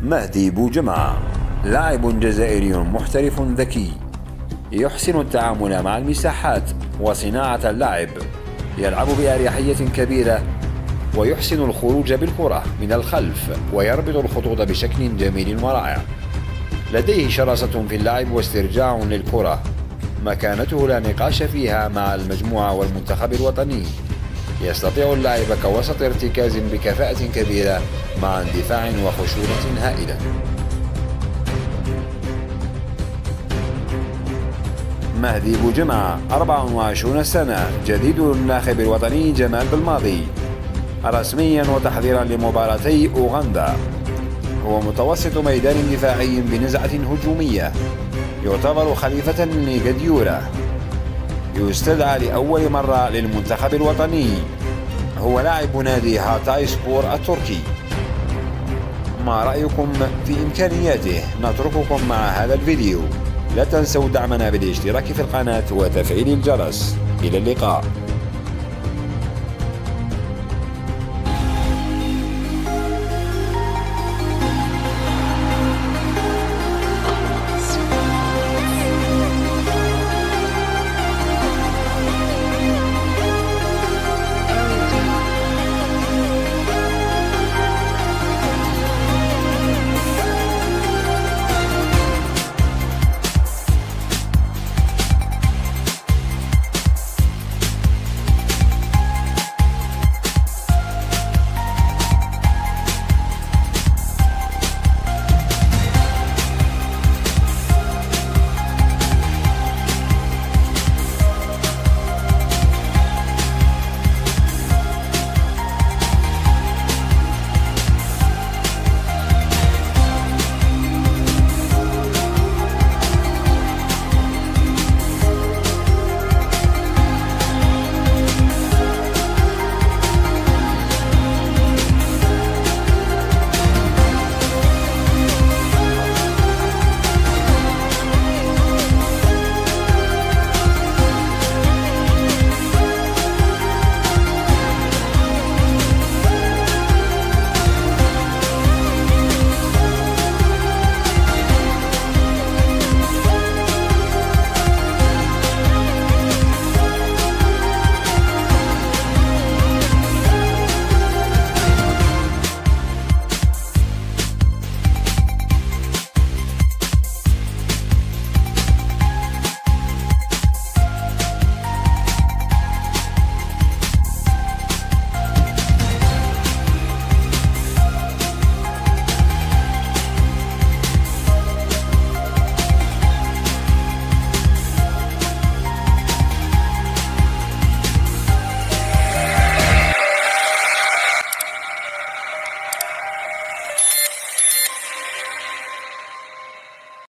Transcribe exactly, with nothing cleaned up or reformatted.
مهدي بوجمعة لاعب جزائري محترف ذكي، يحسن التعامل مع المساحات وصناعة اللعب، يلعب بأريحية كبيرة ويحسن الخروج بالكرة من الخلف ويربط الخطوط بشكل جميل ورائع. لديه شراسة في اللعب واسترجاع للكرة، مكانته لا نقاش فيها مع المجموعة والمنتخب الوطني. يستطيع اللعب كوسط ارتكاز بكفاءة كبيرة مع اندفاع وخشونة هائلة. مهدي بوجمعة أربع وعشرين سنة، جديد الناخب الوطني جمال بالماضي، رسميا وتحضيرا لمباراتي أوغندا. هو متوسط ميدان دفاعي بنزعة هجومية، يعتبر خليفة لجديورة، يستدعى لأول مرة للمنتخب الوطني. هو لاعب نادي هاتاي سبور التركي. ما رأيكم في إمكانياته؟ نترككم مع هذا الفيديو. لا تنسوا دعمنا بالاشتراك في القناة وتفعيل الجرس. إلى اللقاء.